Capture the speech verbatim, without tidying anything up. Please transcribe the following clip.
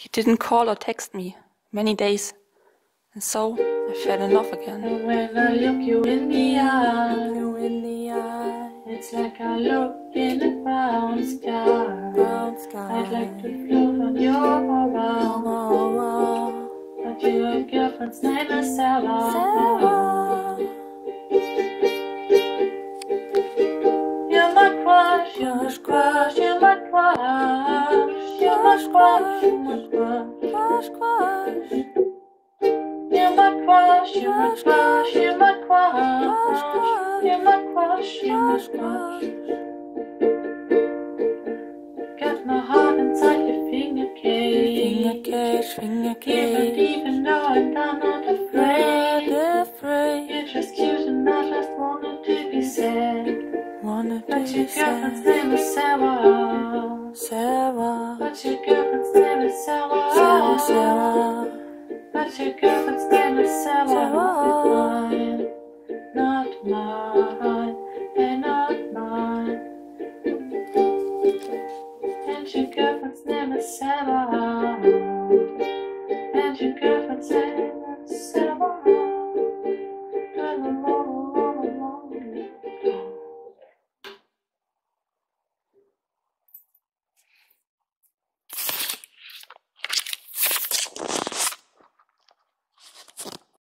You didn't call or text me many days, and so I fell in love again. And when I look you in the eye, You in the eye, it's like I look in a brown sky. brown sky. I'd like to float on your aura, but your girlfriend's name is Sarah. Sarah. You're my crush, you're my crush, you're my crush, you're my crush, you're my crush, Crush, crush. you're my crush, you're my crush, you're my crush, you're my crush, you're my crush. Got my heart inside your finger cage, Finger cage, finger even cage. even though I'm not afraid. Not afraid. You're just cute and I just wanted to be sad. Wanted to But be your girlfriend's sad. name is Sarah. Sarah. But your girlfriend's name is Sarah. Sarah, Sarah. But your girlfriend's name is Sarah. Sarah. Not mine, not mine.